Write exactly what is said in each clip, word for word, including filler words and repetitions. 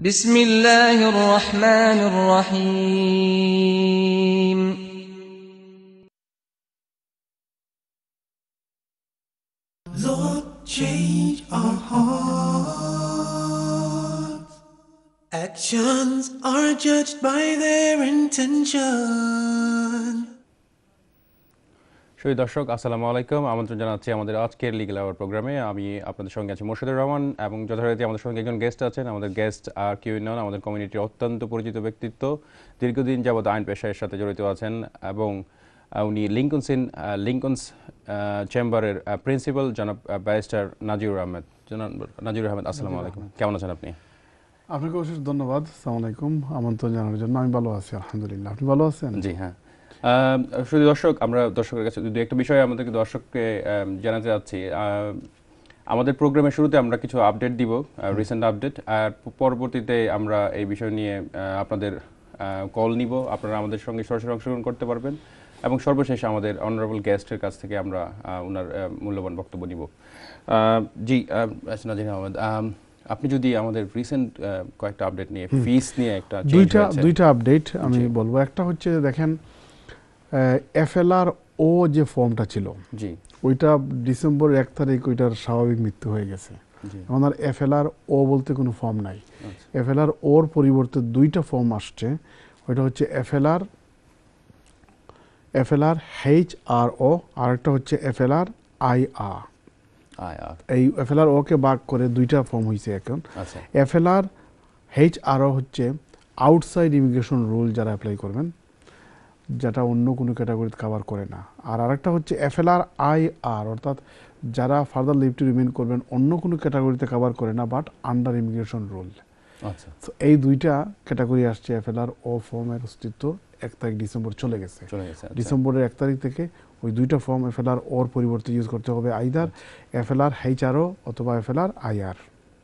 বিসমিল্লাহির রহমানির রহিম। Lord, change our hearts. Actions are judged by their intention. সুপ্রিয় দর্শক, আসসালামু আলাইকুম। আমন্ত্রণ জানাচ্ছি আমাদের আজকের লিগ্যাল আওয়ার প্রোগ্রামে। আমি আপনাদের সঙ্গে আছি মোর্শাদুর রহমান এবং যথারীতি আমাদের সঙ্গে একজন গেস্ট আছেন। আমাদের গেস্ট আর কেউ নন, আমাদের কমিউনিটির অত্যন্ত পরিচিত ব্যক্তিত্ব, দীর্ঘদিন যাবৎ আইন পেশার সাথে জড়িত আছেন এবং উনি লিঙ্কনস ইন লিঙ্কনস চেম্বারের প্রিন্সিপাল জনাব ব্যারিস্টার নাজির আহমেদ। জনাব নাজির আহমেদ, আসসালামু আলাইকুম। কেমন আছেন আপনি? আপনাকে অশেষ ধন্যবাদ। আসসালামু আলাইকুম আমন্ত্রণ জানানোর জন্য। আমি ভালো আছি আলহামদুলিল্লাহ। আপনি ভালো আছেন? জি হ্যাঁ। শুধু দর্শক, আমরা দর্শকের কাছে দু একটা বিষয় আমাদেরকে দর্শককে জানাতে চাচ্ছি। আমাদের প্রোগ্রামের শুরুতে আমরা কিছু আপডেট দিব, রিসেন্ট আপডেট, আর পরবর্তীতে আমরা এই বিষয় নিয়ে আপনাদের কল নিব। আপনারা আমাদের সঙ্গে সরাসরি অংশগ্রহণ করতে পারবেন এবং সর্বশেষ আমাদের অনারেবল গেস্টের কাছ থেকে আমরা ওনার মূল্যবান বক্তব্য নিব। জি নাজির আহমেদ, আপনি যদি আমাদের রিসেন্ট কয়েকটা আপডেট নিয়ে, ফিস নিয়ে একটা দুইটা দুইটা আপডেট আমি বলবো। একটা হচ্ছে দেখেন, এফএলআর ও যে ফর্মটা ছিল, জি, ওইটা ডিসেম্বর এক তারিখ ওইটার স্বাভাবিক মৃত্যু হয়ে গেছে। এখন আর এফএলআর ও বলতে কোনো ফর্ম নাই। এফএলআর ওর পরিবর্তে দুইটা ফর্ম আসছে। ওইটা হচ্ছে FLR FLR H R O, আর একটা হচ্ছে এফএলআর আই আর। এই এফএলআর ও কে ভাগ করে দুইটা ফর্ম হয়েছে এখন। এফএলআর এইচ আর ও হচ্ছে আউটসাইড ইমিগ্রেশন রুল যারা অ্যাপ্লাই করবেন, যেটা অন্য কোনো ক্যাটাগরিতে কভার করে না। আর আরেকটা হচ্ছে এফএলআর আই আর, অর্থাৎ যারা ফার্দার লিভ টু রিমেইন করবেন অন্য কোনো ক্যাটাগরিতে কভার করে না, বাট আন্ডার ইমিগ্রেশন রুল। আচ্ছা, তো এই দুইটা ক্যাটাগরি আসছে। এফএলআর ও ফর্মের অস্তিত্ব এক তারিখ ডিসেম্বর চলে গেছে। ডিসেম্বরের এক তারিখ থেকে ওই দুইটা ফর্ম এফএলআর ওর পরিবর্তে ইউজ করতে হবে, either FLR H R O অথবা এফএলআর আই আর।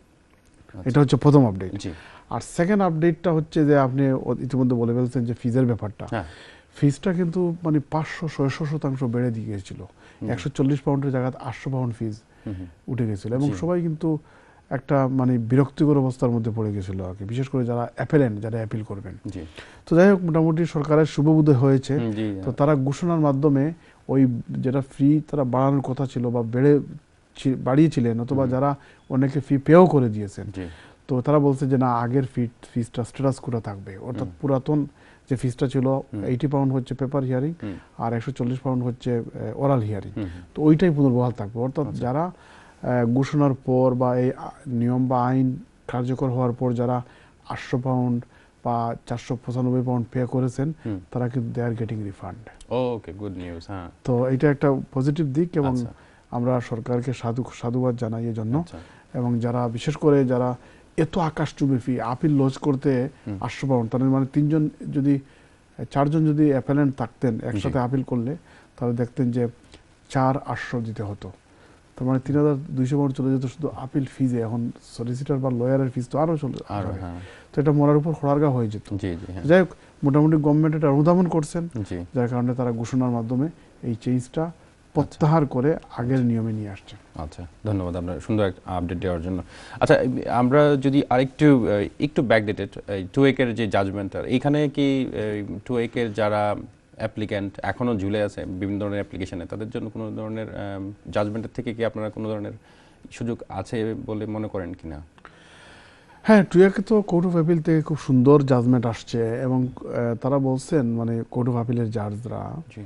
এটা হচ্ছে প্রথম আপডেট। আর সেকেন্ড আপডেটটা হচ্ছে যে আপনি ইতিমধ্যে বলে ফেলছেন যে ফিজের ব্যাপারটা। ফিজটা কিন্তু মানে পাঁচশো ছয়শো শতাংশ বেড়ে দিয়ে গিয়েছিল। একশো চল্লিশ পাউন্ডের জায়গায় আটশো পাউন্ড ফিজ উঠে গেছিল এবং সবাই কিন্তু একটা মানে বিরক্তিকর অবস্থার মধ্যে পড়ে গেছিল আর কি, বিশেষ করে যারা অ্যাপেলেন্ট, যারা অ্যাপিল করবেন। তো যাই হোক, মোটামুটি সরকারের শুভবোধ হয়েছে। তো তারা ঘোষণার মাধ্যমে ওই যেটা ফি তারা বাড়ানোর কথা ছিল বা বেড়ে বাড়িয়েছিলেন, অথবা যারা অনেকে ফি পেও করে দিয়েছেন, তো তারা বলছে যে না, আগের ফি ফিজটা স্ট্যাটাস কোটা থাকবে। অর্থাৎ পুরাতন যে ফিজটা ছিল এইটি পাউন্ড হচ্ছে পেপার হিয়ারিং, আর একশো চল্লিশ পাউন্ড হচ্ছে ওরাল হিয়ারিং, তো ওইটাই পুনর্বহাল থাকবে। অর্থাৎ যারা ঘোষণার পর বা এই নিয়ম বা আইন কার্যকর হওয়ার পর যারা আটশো পাউন্ড বা চারশো পঁচানব্বই পাউন্ড পে করেছেন, তারা কিন্তু they are getting refund. Okay, good news. হ্যাঁ, তো এটা একটা পজিটিভ দিক এবং আমরা সরকারকে সাধু সাধুবাদ জানাই এর জন্য। এবং যারা বিশেষ করে যারা এত আকাশচুম্বী ফি আপিল লজ করতে আটশো পাউন্ড, তার মানে তিনজন যদি চারজন যদি অ্যাপেলেন্ট থাকতেন একসাথে আপিল করলে, তাহলে দেখতেন যে চার আটশো দিতে হতো। তার মানে তিন হাজার দুইশো পাউন্ড চলে যেত শুধু আপিল ফিজে। এখন সলিসিটার বা লয়ারের ফিজ তো আরও চলে, তো এটা মরার উপর খোড়ারগা হয়ে যেত। যাই হোক, মোটামুটি গভর্নমেন্ট এটা অনুধাবন করছেন, যার কারণে তারা ঘোষণার মাধ্যমে এই চেঞ্জটা প্রত্যাহার করে আগের নিয়মে নিয়ে আসছে। আচ্ছা, ধন্যবাদ আপনার সুন্দর একটা আপডেট দেওয়ার জন্য। আচ্ছা, আমরা যদি আরেকটু একটু ব্যাকডেটেড টু একের যে জাজমেন্টটা, এখানে কি টু একের যারা অ্যাপ্লিক্যান্ট এখনও ঝুলে আছে বিভিন্ন ধরনের অ্যাপ্লিকেশনে, তাদের জন্য কোনো ধরনের জাজমেন্টের থেকে কি আপনারা কোনো ধরনের সুযোগ আছে বলে মনে করেন কি না? হ্যাঁ, টু একে তো কোর্ট অফ অ্যাপিল থেকে খুব সুন্দর জাজমেন্ট আসছে এবং তারা বলছেন, মানে কোর্ট অফ অ্যাপিলের জাজরা,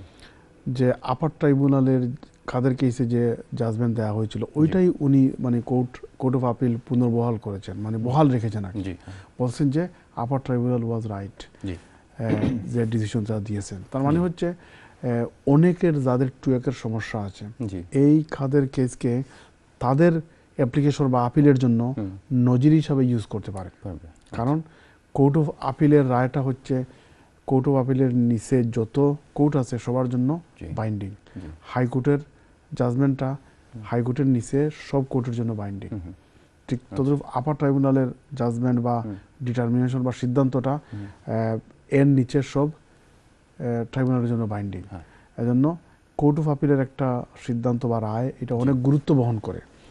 যে আপার ট্রাইব্যুনালের কাদের কেসে যে জাজমেন্ট দেওয়া হয়েছিল ওইটাই উনি মানে কোর্ট কোর্ট অফ আপিল পুনর্বহাল করেছেন, মানে বহাল রেখেছেন আর কি। বলছেন যে আপার ট্রাইব্যুনাল ওয়াজ রাইট যে ডিসিশন যা দিয়েছেন। তার মানে হচ্ছে অনেকের যাদের টুয়েকের সমস্যা আছে, এই খাদের কেসকে তাদের অ্যাপ্লিকেশন বা আপিলের জন্য নজির হিসাবে ইউজ করতে পারে। কারণ কোর্ট অফ আপিলের রায়টা হচ্ছে কোর্ট অফ আপিলের নিচে যত কোর্ট আছে সবার জন্য বাইন্ডিং। হাইকোর্টের জাজমেন্টটা হাইকোর্টের নিচে সব কোর্টের জন্য বাইন্ডিং। ঠিক তদ্রূপ আপার ট্রাইব্যুনালের জাজমেন্ট বা ডিটারমিনেশন বা সিদ্ধান্তটা এর নিচে সব ট্রাইব্যুনালের জন্য বাইন্ডিং। এজন্য কোর্ট অফ আপিলের একটা সিদ্ধান্ত বা রায় এটা অনেক গুরুত্ব বহন করে।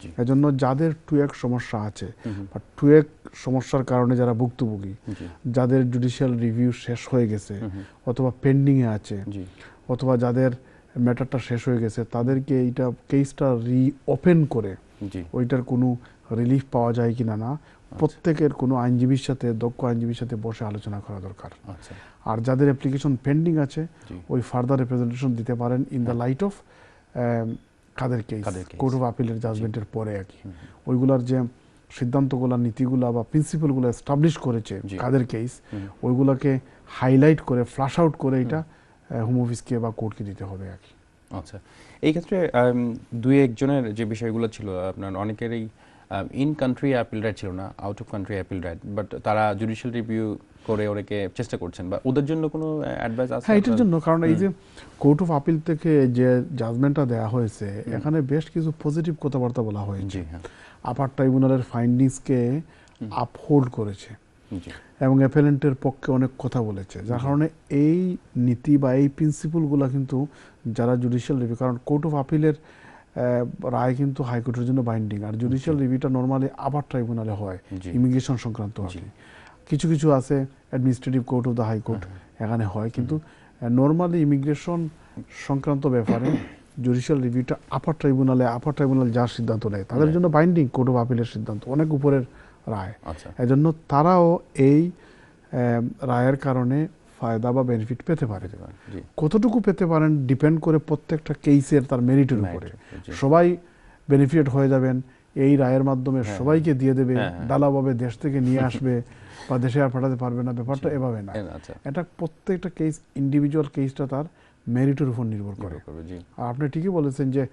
এজন্য যাদের টুয়েক সমস্যা আছে বা টুয়েক সমস্যার কারণে যারা ভুক্তভোগী, যাদের জুডিশিয়াল রিভিউ শেষ হয়ে গেছে অথবা পেন্ডিংয়ে আছে, অথবা যাদের ম্যাটারটা শেষ হয়ে গেছে, তাদেরকে এইটা কেসটা রি ওপেন করে ওইটার কোনো রিলিফ পাওয়া যায় কিনা না প্রত্যেকের কোনো আইনজীবীর সাথে, দক্ষ আইনজীবীর সাথে বসে আলোচনা করা দরকার। আর যাদের অ্যাপ্লিকেশন পেন্ডিং আছে ওই ফার্দার রিপ্রেজেন্টেশন দিতে পারেন in the light of Kader case, court of আপিলের জাজমেন্টের পরে আর কি। ওইগুলার যে সিদ্ধান্তগুলা, নীতিগুলা বা প্রিন্সিপালগুলো এস্টাবলিশ করেছে কাদের কেস, ওইগুলোকে হাইলাইট করে ফ্লাশ আউট করে এটা হোম অফিসকে বা কোর্টকে দিতে হবে আর কি। আচ্ছা, এই ক্ষেত্রে দুই একজনের যে বিষয়গুলো ছিল, আপনার অনেকেরই ইন কান্ট্রি অ্যাপিল রাইট ছিল না, out of country appeal right, but তারা জুডিশিয়াল রিভিউ করে ওনাকে চেষ্টা করছেন, বা ওদের জন্য কোনো অ্যাডভাইস আছে? হ্যাঁ, এটার জন্য, কারণ এই যে কোর্ট অফ আপিল থেকে যে জাজমেন্টটা দেওয়া হয়েছে এখানে বেশ কিছু পজিটিভ কথাবার্তা বলা হয়েছে, আপার ট্রাইব্যুনালের ফাইন্ডিংসকে আপহোল্ড করেছে এবং অ্যাপেলেন্টের পক্ষে অনেক কথা বলেছে, যার কারণে এই নীতি বা এই প্রিন্সিপালগুলো কিন্তু যারা জুডিশিয়াল রিভিউ, কারণ কোর্ট অফ আপিলের রায় কিন্তু হাইকোর্টের জন্য বাইন্ডিং, আর জুডিশিয়াল রিভিউটা নর্মালি আপার ট্রাইব্যুনালে হয় ইমিগ্রেশন সংক্রান্ত আর কি। কিছু কিছু আছে administrative court of the high court এখানে হয়, কিন্তু নর্মালি ইমিগ্রেশন সংক্রান্ত ব্যাপারে জুডিশিয়াল রিভিউটা আপার ট্রাইব্যুনালে, আপার ট্রাইব্যুনাল যার সিদ্ধান্ত নেয় তাদের জন্য বাইন্ডিং কোর্ট অফ আপিলের সিদ্ধান্ত, অনেক উপরের রায়। এজন্য তারাও এই রায়ের কারণে ফায়দা বা বেনিফিট পেতে পারে। কতটুকু পেতে পারেন ডিপেন্ড করে প্রত্যেকটা কেসের তার মেরিটের উপরে। সবাই বেনিফিট হয়ে যাবেন এই রায়ের মাধ্যমে, সবাইকে দিয়ে দেবে, ডালাভাবে দেশ থেকে নিয়ে আসবে বা দেশে আর পাঠাতে পারবে না, ব্যাপারটা এভাবে না। এটা প্রত্যেকটা কেস, ইন্ডিভিজুয়াল কেসটা তার মেরিটের উপর নির্ভর করে। আর আপনি ঠিকই বলেছেন যে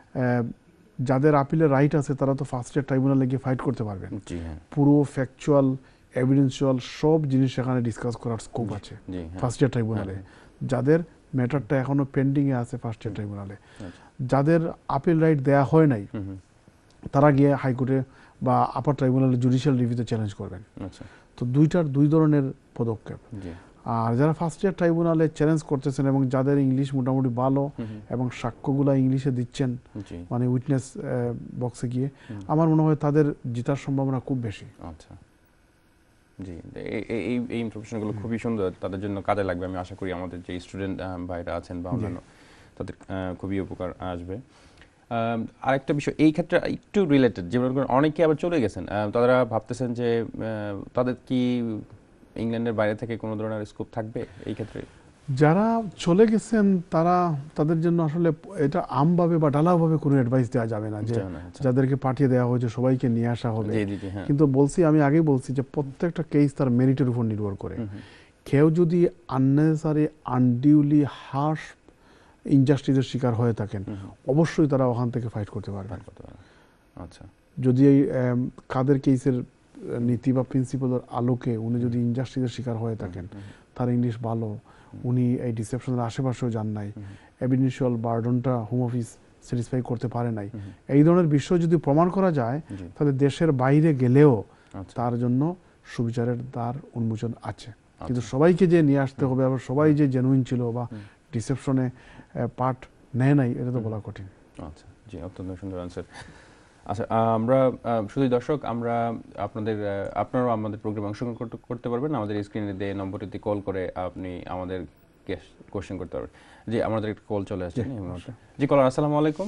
যাদের আপিলের রাইট আছে তারা তো ফার্স্ট ইয়ার ট্রাইব্যুনালে গিয়ে ফাইট করতে পারবেন, পুরো ফ্যাকচুয়াল এভিডেন্সিয়াল সব জিনিস সেখানে ডিসকাস করার স্কোপ আছে ফার্স্ট ইয়ার ট্রাইব্যুনালে। যাদের ম্যাটারটা এখনো পেন্ডিংয়ে আছে ফার্স্ট ইয়ার ট্রাইব্যুনালে, যাদের আপিল রাইট দেয়া হয় নাই তারা গিয়ে হাইকোর্টে বা আপার ট্রাইব্যুনালে জুডিশিয়াল রিভিউতে চ্যালেঞ্জ করবেন। তো দুইটার দুই ধরনের পদক্ষেপ। আর যারা ফার্স্ট ইয়ার ট্রাইব্যুনালে চ্যালেঞ্জ করতেছেন এবং যাদের ইংলিশ মোটামুটি ভালো এবং সাক্ষ্যগুলো ইংলিশে দিচ্ছেন, মানে উইটনেস বক্সে গিয়ে, আমার মনে হয় তাদের জেতার সম্ভাবনা খুব বেশি। আচ্ছা, জি, এই এই ইনফরমেশনগুলো খুবই সুন্দর, তাদের জন্য কাজে লাগবে। আমি আশা করি আমাদের যে স্টুডেন্ট ভাইরা আছেন বা অন্যান্য তাদের খুবই উপকার আসবে। আরেকটা বিষয় এই ক্ষেত্রে একটু রিলেটেড, যেমন অনেকে আবার চলে গেছেন, তারা ভাবতেছেন যে তাদের কি ইংল্যান্ডের বাইরে থেকে কোনো ধরনের স্কোপ থাকবে এই ক্ষেত্রে? যারা চলে গেছেন তারা, তাদের জন্য আসলে এটা আমভাবে বা ডালাভাবে কোনো অ্যাডভাইস দেওয়া যাবে না যে যাদেরকে পাঠিয়ে দেওয়া হয়েছে সবাইকে নিয়ে আসা হবে। কিন্তু বলছি, আমি আগেই বলছি যে প্রত্যেকটা কেস তার মেরিটের উপর নির্ভর করে। কেউ যদি আননেসেসারি আনডিউলি হার্শ ইনজাস্টিসের শিকার হয়ে থাকেন অবশ্যই তারা ওখান থেকে ফাইট করতে পারবেন। আচ্ছা, যদি এই কাদের কেসের নীতি বা প্রিন্সিপালের আলোকে উনি যদি ইনজাস্টিসের শিকার হয়ে থাকেন, তার ইংলিশ ভালো, উনি এই ডিসেপশনের আশেপাশেও যান নাই, এভিডেন্সিয়াল বার্ডনটা হোম অফিস স্যাটিসফাই করতে পারে নাই, এই ধরনের বিষয় যদি প্রমাণ করা যায় তাহলে দেশের বাইরে গেলেও তার জন্য সুবিচারের দ্বার উন্মোচন আছে। কিন্তু সবাইকে যে নিয়ে আসতে হবে, আবার সবাই যে জেনুইন ছিল বা ডিসেপশনে পার্ট নেয় নাই, এটা তো বলা কঠিন। আচ্ছা, জি, অত্যন্ত সুন্দর আনসার। আচ্ছা, আমরা শুধু দর্শক, আমরা আপনাদের আপনারাও আমাদের প্রোগ্রামে অংশগ্রহণ করতে পারবেন। আমাদের স্ক্রিনে দিয়ে নম্বরটিতে কল করে আপনি আমাদের কোশ্চেন করতে পারবেন। জি, আমাদের একটা কল চলে আসছে। জি, কলার, আসসালামু আলাইকুম।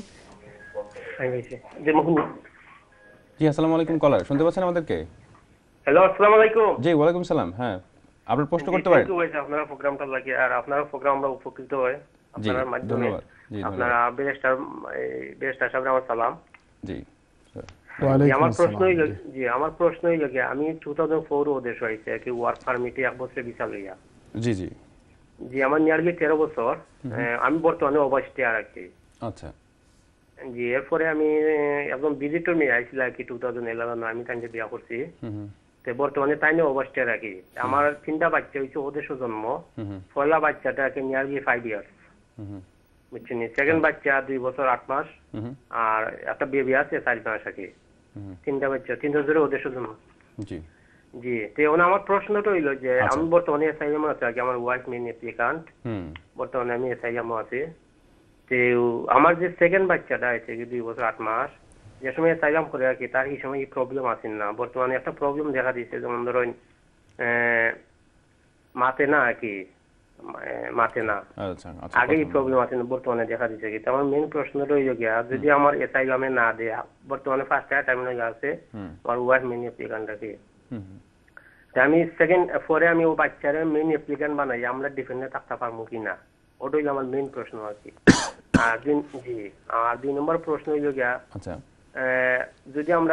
জি, আসসালামু আলাইকুম কলার, শুনতে পাচ্ছেন আমাদেরকে? হ্যালো, আসসালামু আলাইকুম। জি, ওয়ালাইকুম সালাম। হ্যাঁ, আপনার প্রশ্ন করতে পারেন। আপনারা প্রোগ্রামটা লাগে, আর আপনারা প্রোগ্রাম আমরা উপকৃত হয় আপনার মাধ্যমে। আপনারা ব্যারিস্টার ব্যারিস্টার সাহেব, আমার সালাম। জি, আমার প্রশ্নই জি আমার প্রশ্নই লাগে, আমি টু থাউজেন্ড ফোর ওদেশ হয়েছে কি ওয়ার্ক পারমিটে এক বছরের ভিসা লইয়া। জি জি জি, আমার নিয়ারলি তেরো বছর। আমি বর্তমানে ওভারস্টে আর কি। আচ্ছা, জি, এরপরে আমি একদম ভিজিটর মেয়ে আইছিল আর কি টু থাউজেন্ড ইলেভেন, আমি তাইকে বিয়া করছি। তো বর্তমানে তাই নিয়ে ওভারস্টে আর কি। আমার তিনটা বাচ্চা হয়েছে ওদেশ জন্ম। পয়লা বাচ্চাটাকে নিয়ারলি ফাইভ ইয়ার্স, বুঝছেন। সেকেন্ড বাচ্চা দুই বছর আট মাস, আর একটা বেবি আছে চার মাস আর কি। তিনটা বাচ্চা, তিনটা ধরে ওদের জন্য। জি জি তো এখন আমার প্রশ্নটা হইলো যে আমি বর্তমানে এসআইএম আছে আর কি, আমার ওয়াইফ মেইন অ্যাপ্লিকান্ট, বর্তমানে আমি এসআইএম আছি। তো আমার যে সেকেন্ড বাচ্চাটা আছে দুই বছর আট মাস, যে সময় অ্যাসাইলাম করে আর কি তার এই সময় এই প্রবলেম আসেন না। বর্তমানে একটা প্রবলেম দেখা দিচ্ছে, যেমন ধরুন মাতে না আর কি, মাতে না, আগে এই প্রবলেম আছে, বর্তমানে দেখা দিচ্ছে কি। আমার মেইন প্রশ্ন রইল গিয়া, যদি আমার অ্যাসাইলামে না দেয়, বর্তমানে ফার্স্ট ইয়ার টাইম আছে আমার ওয়াইফ মেইন অ্যাপ্লিকান্ট আর কি, আমি সেকেন্ড পরে আমি ও বাচ্চারে মেইন অ্যাপ্লিকেন্ট বানাই, আমরা ডিফেন্ডে থাকতে পারবো কিনা, ওটাই আমার মেইন প্রশ্ন আর কি। আর জি আর দুই নম্বর প্রশ্ন হইল গিয়া, যদি আমরা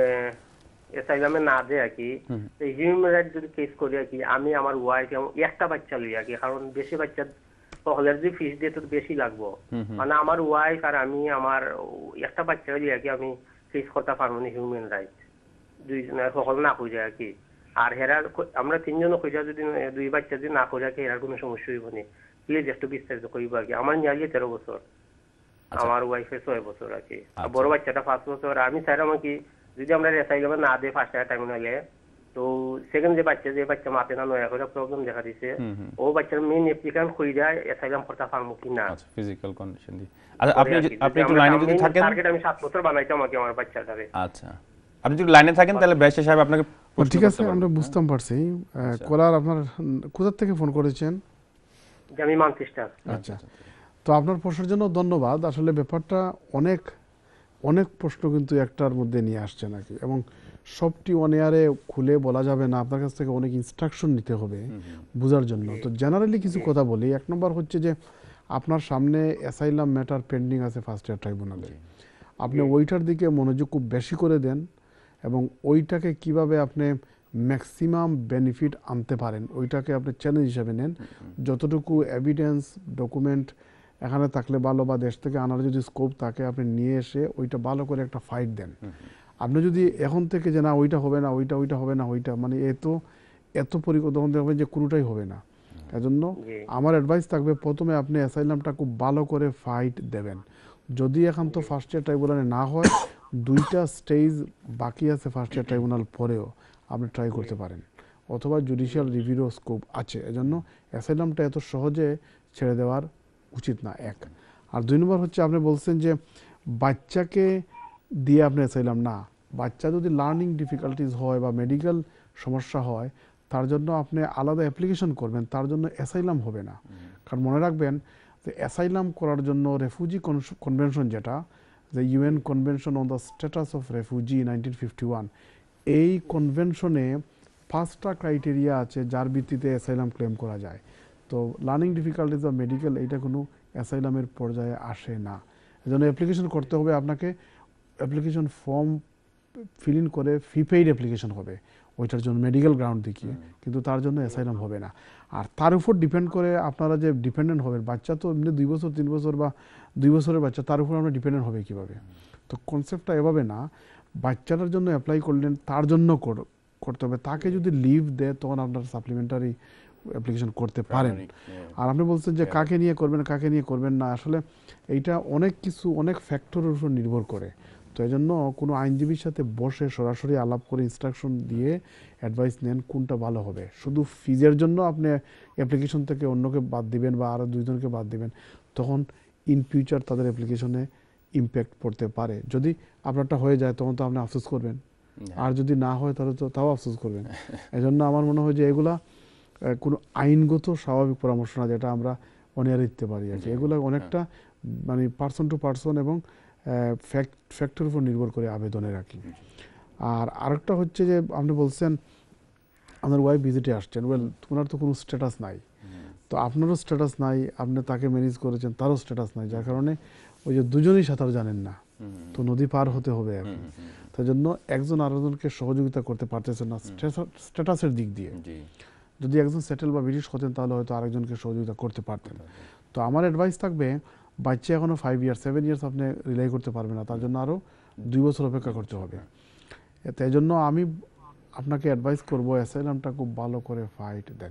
অ্যাসাইলামে না দেয় আর কি, হিউম্যান রাইট যদি কেস করি আর কি, আমি আমার ওয়াইফ একটা বাচ্চা লই আর কি, কারণ বেশি বাচ্চা হলে যদি ফিস দিয়ে তো বেশি লাগবো, মানে আমার ওয়াইফ আর আমি আমার একটা বাচ্চা লই আর কি, আমি কেস করতে পারবো না হিউম্যান রাইট, দুইজনের সকল না হয়ে যায় আর কি। আর হেরার আমরা তিনজন খুঁজা যদি দুই বাচ্চা যদি না খুঁজা কি হেরার কোনো সমস্যা হইব না, প্লিজ একটু বিস্তারিত করিব আর কি। আমার নিয়ে তেরো বছর, আমার ওয়াইফের ছয় বছর আর কি, বড় বাচ্চাটা পাঁচ বছর। আমি চাইলাম কি যদি আমরা অ্যাসাইলামে না দেয় ফার্স্ট ইয়ার টাইম হলে, তো সেকেন্ড যে বাচ্চা যে বাচ্চা মাতে না নয়া করে প্রবলেম দেখা দিছে, ও বাচ্চার মেইন অ্যাপ্লিকেন্ট খুঁজা অ্যাসাইলাম করতে পারবো কিনা, আচ্ছা ফিজিক্যাল কন্ডিশন দি। আচ্ছা আপনি আপনি একটু লাইনে যদি থাকেন, টার্গেট আমি সাত বছর বানাইতাম আর কি আমার বাচ্চাটারে। আচ্ছা আপনি যদি লাইনে থাকেন তাহলে ব্যারিস্টার সাহেব আপনাকে ঠিক আছে, আমরা বুঝতাম পারছি। কলার আপনার কোথা থেকে ফোন করেছেন? আমি ম্যানচেস্টার। আচ্ছা, তো আপনার প্রশ্নের জন্য ধন্যবাদ। আসলে ব্যাপারটা অনেক অনেক প্রশ্ন কিন্তু একটার মধ্যে নিয়ে আসছে নাকি, এবং সবটি অন এয়ারে খুলে বলা যাবে না, আপনার কাছ থেকে অনেক ইনস্ট্রাকশন নিতে হবে বোঝার জন্য। তো জেনারেলি কিছু কথা বলি। এক নম্বর হচ্ছে যে আপনার সামনে অ্যাসাইলাম ম্যাটার পেন্ডিং আছে ফার্স্ট ইয়ার ট্রাইব্যুনালে, আপনি ওইটার দিকে মনোযোগ খুব বেশি করে দেন, এবং ওইটাকে কিভাবে আপনি ম্যাক্সিমাম বেনিফিট আনতে পারেন ওইটাকে আপনি চ্যালেঞ্জ হিসাবে নেন। যতটুকু এভিডেন্স ডকুমেন্ট এখানে থাকলে ভালো, বা দেশ থেকে আনার যদি স্কোপ থাকে আপনি নিয়ে এসে ওইটা ভালো করে একটা ফাইট দেন। আপনি যদি এখন থেকে যে না ওইটা হবে না, ওইটা ওইটা হবে না, ওইটা মানে এত এত পরিকল্পনা দেখবেন যে কোনোটাই হবে না। এজন্য আমার অ্যাডভাইস থাকবে, প্রথমে আপনি অ্যাসাইলামটা খুব ভালো করে ফাইট দেবেন। যদি এখন তো ফার্স্ট ইয়ার ট্রাইব্যুনালে না হয়, দুইটা স্টেজ বাকি আছে ফার্স্ট ইয়ার ট্রাইব্যুনাল পরেও আপনি ট্রাই করতে পারেন, অথবা জুডিশিয়াল রিভিউরও স্কোপ আছে। এজন্য অ্যাসাইলামটা এত সহজে ছেড়ে দেওয়ার উচিত না, এক। আর দুই নম্বর হচ্ছে আপনি বলছেন যে বাচ্চাকে দিয়ে আপনি অ্যাসাইলাম না, বাচ্চা যদি লার্নিং ডিফিকাল্টিস হয় বা মেডিকেল সমস্যা হয়, তার জন্য আপনি আলাদা অ্যাপ্লিকেশন করবেন, তার জন্য অ্যাসাইলাম হবে না। কারণ মনে রাখবেন যে অ্যাসাইলাম করার জন্য রেফিউজি কনভেনশন, যেটা যে UN convention on the status of refugee nineteen fifty one, এই কনভেনশনে পাঁচটা ক্রাইটেরিয়া আছে যার ভিত্তিতে অ্যাসাইলাম ক্লেম করা যায়। তো লার্নিং ডিফিকাল্টিস বা মেডিকেল এইটা কোনো অ্যাসাইলামের পর্যায়ে আসে না। এজন্য অ্যাপ্লিকেশন করতে হবে আপনাকে, অ্যাপ্লিকেশন ফর্ম ফিল ইন করে ফি পেইড অ্যাপ্লিকেশন হবে ওইটার জন্য মেডিকেল গ্রাউন্ড দেখিয়ে, কিন্তু তার জন্য অ্যাসাইলাম হবে না। আর তার উপর ডিপেন্ড করে আপনারা যে ডিপেন্ডেন্ট হবেন, বাচ্চা তো এমনি দুই বছর তিন বছর বা দুই বছরের বাচ্চা, তার উপর আমরা ডিপেন্ডেন্ট হবে কীভাবে? তো কনসেপ্টটা এভাবে না, বাচ্চাটার জন্য অ্যাপ্লাই করলেন তার জন্য করতে হবে, তাকে যদি লিভ দেয় তখন আপনার সাপ্লিমেন্টারি অ্যাপ্লিকেশন করতে পারেন। আর আপনি বলছেন যে কাকে নিয়ে করবেন কাকে নিয়ে করবেন না, আসলে এইটা অনেক কিছু অনেক ফ্যাক্টরের উপর নির্ভর করে। তো এই জন্য কোনো আইনজীবীর সাথে বসে সরাসরি আলাপ করে ইনস্ট্রাকশন দিয়ে অ্যাডভাইস নেন কোনটা ভালো হবে। শুধু ফিজের জন্য আপনি অ্যাপ্লিকেশন থেকে অন্যকে বাদ দিবেন বা আরও দুইজনকে বাদ দিবেন, তখন ইন ফিউচার তাদের অ্যাপ্লিকেশনে ইম্প্যাক্ট পড়তে পারে। যদি আপনারটা হয়ে যায় তখন তো আপনি আফসোস করবেন, আর যদি না হয় তাহলে তো তাও আফসোস করবেন। এই জন্য আমার মনে হয় যে এগুলা কোনো আইনগত স্বাভাবিক পরামর্শ না, যেটা আমরা অনিয়ারে দিতে পারি আর কি। এগুলো অনেকটা মানে পার্সন টু পার্সন এবং ফ্যাক্ট ফ্যাক্টরের উপর নির্ভর করে আবেদনে রাখি। আর আরেকটা হচ্ছে যে আপনি বলছেন আপনার ওয়াইফ ভিজিটে আসছেন, ওয়েল ওনার তো কোনো স্ট্যাটাস নাই, তো আপনারও স্ট্যাটাস নাই, আপনি তাকে ম্যানেজ করেছেন তারও স্ট্যাটাস নাই, যার কারণে ওই যে দুজনেই সাঁতার জানেন না, তো নদী পার হতে হবে আর কি। তাই জন্য একজন আরেকজনকে সহযোগিতা করতে পারতেছেন না স্ট্যাটাসের দিক দিয়ে। যদি একজন সেটেল বা ব্রিটিশ হতেন তাহলে হয়তো আরেকজনকে সহযোগিতা করতে পারতেন। তো আমার অ্যাডভাইস থাকবে, বাচ্চা এখনো ফাইভ ইয়ার্স সেভেন ইয়ার্স আপনি রিলাই করতে পারবেন না, তার জন্য আরও দুই বছর অপেক্ষা করতে হবে। তাই জন্য আমি আপনাকে অ্যাডভাইস করবো অ্যাসাইলামটা খুব ভালো করে ফাইট দেন।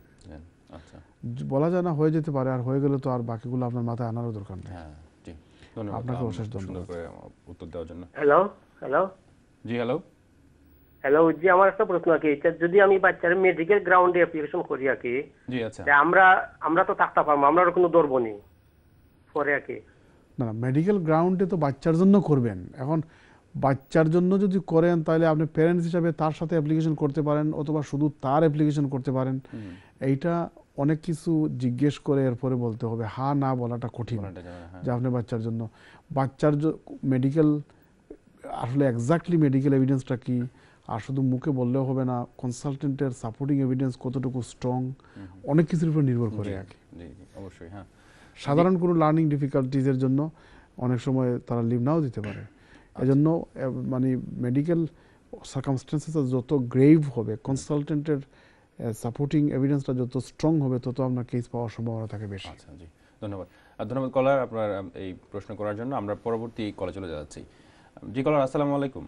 বলা যায় না হয়ে যেতে পারে, আর হয়ে গেলে তো আর বাকিগুলো আপনার মাথায় আনারও দরকার নেই। আপনাকে অশেষ ধন্যবাদ উত্তর দেওয়ার জন্য। হ্যালো হ্যালো জি হ্যালো হ্যালো জি, আমার একটা প্রশ্ন আছে, যদি আমি বাচ্চার মেডিকেল গ্রাউন্ডে অ্যাপ্লিকেশন করি আর কি, জি আচ্ছা, আমরা আমরা তো থাকতে পারবো, আমরা কোনো ধরবো নি পরে আর কি? না, মেডিকেল গ্রাউন্ডে তো বাচ্চার জন্য করবেন। এখন বাচ্চার জন্য যদি করেন তাহলে আপনি প্যারেন্টস হিসাবে তার সাথে অ্যাপ্লিকেশন করতে পারেন অথবা শুধু তার অ্যাপ্লিকেশন করতে পারেন। এইটা অনেক কিছু জিজ্ঞেস করে এরপরে বলতে হবে, হ্যাঁ না বলাটা কঠিন যে আপনি বাচ্চার জন্য। বাচ্চার মেডিকেল আসলে এক্স্যাক্টলি মেডিকেল এভিডেন্সটা কি, আর শুধু মুখে বললেও হবে না, কনসালটেন্টের সাপোর্টিং এভিডেন্স কতটুকু স্ট্রং, অনেক কিছুর উপর নির্ভর করে আর কি। অবশ্যই হ্যাঁ। সাধারণ কোনো লার্নিং ডিফিকাল্টিজের জন্য অনেক সময় তারা লিভ নাও দিতে পারে। এজন্য মানে মেডিকেল সার্কামস্টেন্সেস যত গ্রেভ হবে, কনসালটেন্টের সাপোর্টিং এভিডেন্সটা যত স্ট্রং হবে, তত আপনার কেস পাওয়ার সম্ভাবনা থাকে বেশি। আচ্ছা জি, ধন্যবাদ। আর ধন্যবাদ কলার আপনার এই প্রশ্ন করার জন্য। আমরা পরবর্তী কলে চলে যাচ্ছি। জি কলার, আসসালামু আলাইকুম।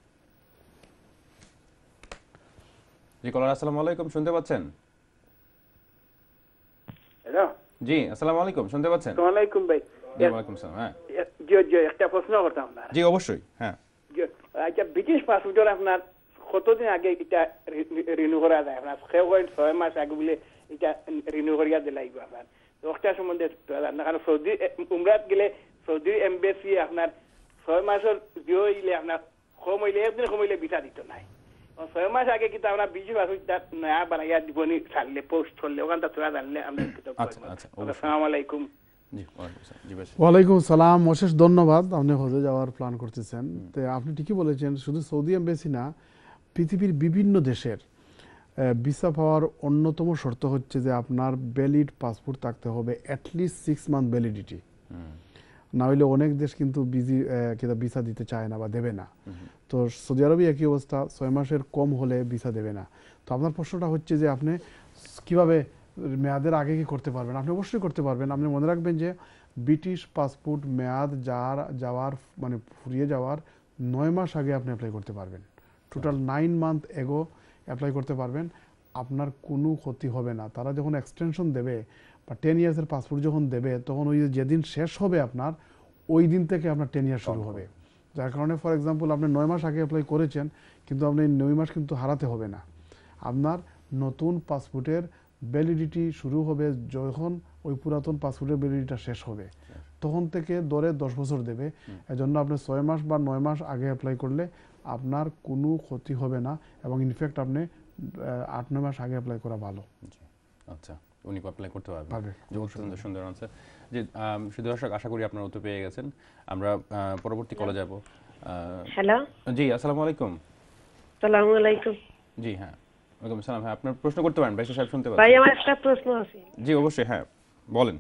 জি কলার, আসসালামু আলাইকুম, শুনতে পাচ্ছেন? হ্যালো জি, আসসালামু আলাইকুম, শুনতে পাচ্ছেন? আসসালামু আলাইকুম ভাই। জি ওয়ালাইকুম আসসালাম। হ্যাঁ জি জি একটা প্রশ্ন করতাম না। জি অবশ্যই হ্যাঁ। আচ্ছা, ব্রিটিশ পাসপোর্ট আপনার কতদিন আগে এটা রিনিউ করা যায়? আপনার ছয় মাস আগে বলে এটা রিনিউ করিয়া দিলে আপনার একটা সম্বন্ধে, কারণ সৌদি উমরাত গেলে সৌদি এমবেসি আপনার ছয় মাসের বিয়ে হইলে আপনার কম হইলে একদিন কম হইলে ভিসা দিত নাই। ছয় মাস আগে কিন্তু আমরা ব্রিটিশ পাসপোর্ট নয়া বানাইয়া দিবনি ছাড়লে পোস্ট করলে ওখানটা তোরা জানলে আমরা। আসসালামু আলাইকুম। ওয়ালাইকুম সালাম, অশেষ ধন্যবাদ। আপনি হজে যাওয়ার প্ল্যান করতেছেন, তো আপনি ঠিকই বলেছেন। শুধু সৌদি এমবেসি না, পৃথিবীর বিভিন্ন দেশের ভিসা পাওয়ার অন্যতম শর্ত হচ্ছে যে আপনার ভ্যালিড পাসপোর্ট থাকতে হবে, অ্যাটলিস্ট সিক্স মান্থ ভ্যালিডিটি। না হইলে অনেক দেশ কিন্তু বিজি ভিসা দিতে চায় না বা দেবে না। তো সৌদি আরবে একই অবস্থা, ছয় মাসের কম হলে ভিসা দেবে না। তো আপনার প্রশ্নটা হচ্ছে যে আপনি কিভাবে মেয়াদের আগে কি করতে পারবেন? আপনি অবশ্যই করতে পারবেন। আপনি মনে রাখবেন যে ব্রিটিশ পাসপোর্ট মেয়াদ যার যাওয়ার মানে ফুরিয়ে যাওয়ার নয় মাস আগে আপনি অ্যাপ্লাই করতে পারবেন। Total nine month ago apply করতে পারবেন, আপনার কোনো ক্ষতি হবে না। তারা যখন এক্সটেনশন দেবে বা টেন ইয়ার্সের পাসপোর্ট যখন দেবে, তখন ওই যেদিন শেষ হবে আপনার, ওই দিন থেকে আপনার টেন ইয়ার শুরু হবে। যার কারণে ফর এক্সাম্পল আপনি নয় মাস আগে অ্যাপ্লাই করেছেন, কিন্তু আপনি নয় মাস কিন্তু হারাতে হবে না। আপনার নতুন পাসপোর্টের ভ্যালিডিটি শুরু হবে যখন ওই পুরাতন পাসপোর্টের ভ্যালিডিটিটা শেষ হবে, তখন থেকে ধরে দশ বছর দেবে। এজন্য আপনি ছয় মাস বা নয় মাস আগে অ্যাপ্লাই করলে আপনার কোনো ক্ষতি হবে না, এবং ইনফ্যাক্ট আপনি আট নয় মাস আগে অ্যাপ্লাই করা ভালো। আচ্ছা, উনি অ্যাপ্লাই করতে পারবেন। সুন্দর সুন্দর আনসার। যে শুধু দর্শক, আশা করি আপনারা উত্তর পেয়ে গেছেন। আমরা পরবর্তী কলে যাব। হ্যালো জি, আসসালামু আলাইকুম। আসসালামু আলাইকুম। জি হ্যাঁ, ওয়ালাইকুম আসসালাম। হ্যাঁ, আপনার প্রশ্ন করতে পারেন, বাইশা সাহেব শুনতে পাচ্ছেন? ভাই আমার একটা প্রশ্ন আছে। জি অবশ্যই, হ্যাঁ বলেন।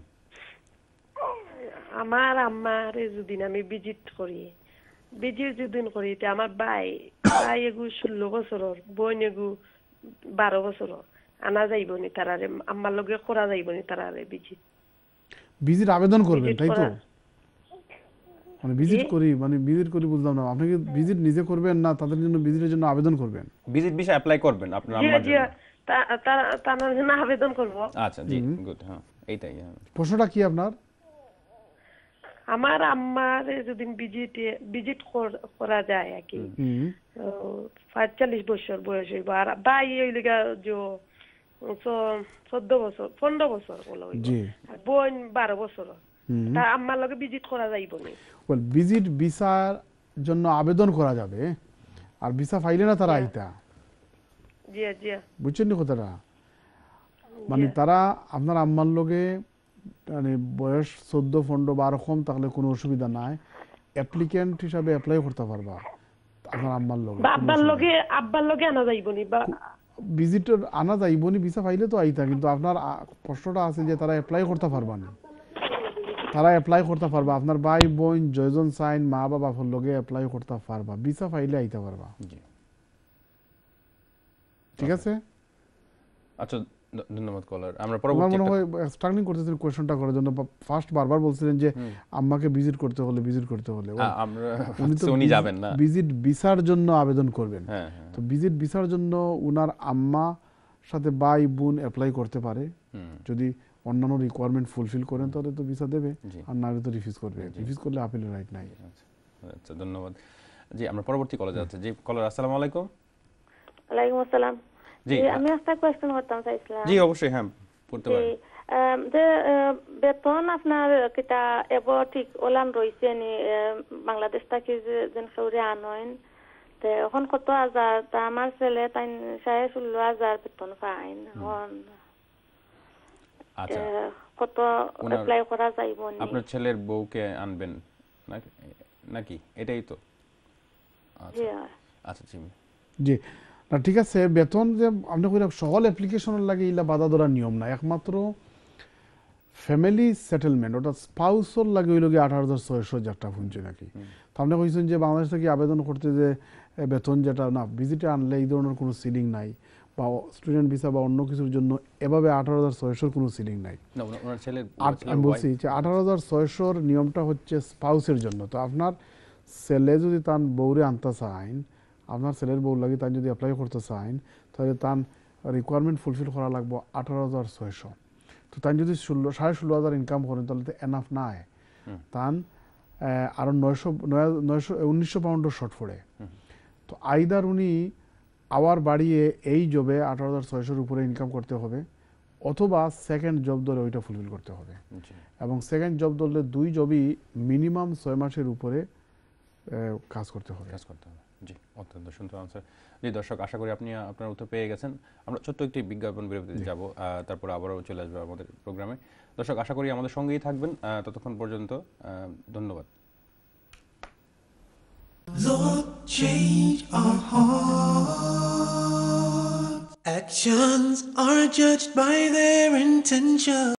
আমার আম্মার যদি আমি ভিজিট করি, ভিজিট যদি করি, আমার ভাই ভাই এগু ষোলো বছরের, বোন এগু বারো বছরের, আনা যাইবনি তারারে, আম্মার লগে করা যাইবনি তারারে ভিজিট? ভিজিট আবেদন করবেন তাই তো? মানে ভিজিট করি মানে ভিজিট করি বুঝলাম না, আপনি কি ভিজিট নিজে করবেন না তাদের জন্য ভিজিটের জন্য আবেদন করবেন? ভিজিট ভিসা অ্যাপ্লাই করবেন আপনার আম্মার জন্য? তার জন্য আবেদন করব। আচ্ছা জি, গুড। হ্যাঁ এইটাই। প্রশ্নটা কি আপনার? আমার আম্মার যদি ভিজিট ভিজিট করা যায় আর কি, পঁয়তাল্লিশ বছর বয়স হইব, আর ভাই হইলে চোদ্দ বছর পনেরো বছর বলা হইব, আর বোন বারো বছর, তা আম্মার লগে ভিজিট করা যাইব না? ওয়েল, ভিজিট ভিসার জন্য আবেদন করা যাবে, আর ভিসা ফাইলে না তারা আইতা। জি জি, বুঝছেন কথাটা? মানে তারা আপনার আম্মার লগে মানে বয়স চোদ্দ পনেরো বারো কম থাকলে কোনো অসুবিধা নাই, অ্যাপ্লিক্যান্ট হিসাবে অ্যাপ্লাই করতে পারবা আপনার আম্মার লগে। আব্বার লগে আব্বার লগে আনা যাইবনি বা ভিজিটর আনা যাইবনি, ভিসা ফাইলে তো আইতা, কিন্তু আপনার প্রশ্নটা আছে যে তারা অ্যাপ্লাই করতে পারবা না। তারা অ্যাপ্লাই করতে পারবা, আপনার ভাই বোন জয়জন সাইন মা বাবা লগে অ্যাপ্লাই করতে পারবা, ভিসা ফাইলে আইতে পারবা। ঠিক আছে, আচ্ছা ধন্যবাদ কলার। আমরা পরবর্তী মনে হয় স্ট্রাগলিং করতেছিলেন কোয়েশ্চনটা করার জন্য, ফার্স্ট বারবার বলছিলেন যে আম্মাকে ভিজিট করতে হলে ভিজিট করতে হলে আমরা উনি যাবেন না, ভিজিট ভিসার জন্য আবেদন করবেন। তো ভিজিট ভিসার জন্য উনার আম্মা সাথে ভাই বোন অ্যাপ্লাই করতে পারে, যদি অন্যান্য রিকোয়ারমেন্ট ফুলফিল করেন তাহলে তো ভিসা দেবে, আর না হলে তো রিফিউজ করবে। রিফিউজ করলে আপিলের রাইট নাই। আচ্ছা ধন্যবাদ। জি আমরা পরবর্তী কলে যাচ্ছি। জি কলার, আসসালামু আলাইকুম। ওয়ালাইকুম আসসালাম। জি আমি একটা কোশ্চেন করতাম চাইছিলাম। জি অবশ্যই, হ্যাঁ করতে পারেন। যে বেতন আপনার কিটা এব ঠিক ওলান রয়েছে নি বাংলাদেশ থেকে যেন সৌরে আনয়ন তে এখন কত হাজার তা আমার ছেলে তাই সাড়ে ষোলো হাজার বেতন পাইন এখন কত অ্যাপ্লাই করা যাইব নি? আপনার ছেলের বউকে আনবেন নাকি এটাই তো? আচ্ছা জি না ঠিক আছে। বেতন যে আপনি কইরা সকল অ্যাপ্লিকেশনের লাগে ইলা বাধা ধরার নিয়ম না, একমাত্র ফ্যামিলি সেটেলমেন্ট ওটা স্পাউসর লাগে ওই লগে আঠারো হাজার ছয়শো যেটা শুনছে নাকি। তো আপনি কইছেন যে বাংলাদেশ থেকে আবেদন করতে যে বেতন যেটা না ভিজিটে আনলে এই ধরনের কোনো সিলিং নাই বা স্টুডেন্ট ভিসা বা অন্য কিছুর জন্য এভাবে আঠারো হাজার ছয়শোর কোনো সিলিং নাই। আমি বলছি যে আঠারো হাজার ছয়শোর নিয়মটা হচ্ছে স্পাউসের জন্য। তো আপনার ছেলে যদি তার বউরে আনতে চান, আপনার ছেলের বউ লাগে তাই যদি অ্যাপ্লাই করতে চান, তাহলে তার রিকোয়ারমেন্ট ফুলফিল করা লাগবে আঠারো হাজার ছয়শো। তো তাই যদি ষোলো সাড়ে ষোলো হাজার ইনকাম করেন তাহলে তো এনাফ নাই, তান আরো নয়শো নয়শো উনিশশো পাউন্ডের শর্ট পড়ে। তো আইদার উনি আওয়ার বাড়িয়ে এই জবে আঠারো হাজার ছয়শোর উপরে ইনকাম করতে হবে, অথবা সেকেন্ড জব ধরে ওইটা ফুলফিল করতে হবে। এবং সেকেন্ড জব ধরলে দুই জবই মিনিমাম ছয় মাসের উপরে কাজ করতে হবে কাজ করতে হবে জি, অত্যন্ত সুন্দর আনসার। জি দর্শক, আশা করি আপনি আপনার উত্তর পেয়ে গেছেন। আমরা ছোট্ট একটি বিজ্ঞাপন বিরতিতে যাব, তারপর আবারও চলে আসবে আমাদের প্রোগ্রামে। দর্শক আশা করি আমাদের সঙ্গেই থাকবেন ততক্ষণ পর্যন্ত। ধন্যবাদ। Lord, change our hearts. Actions are judged by their intention.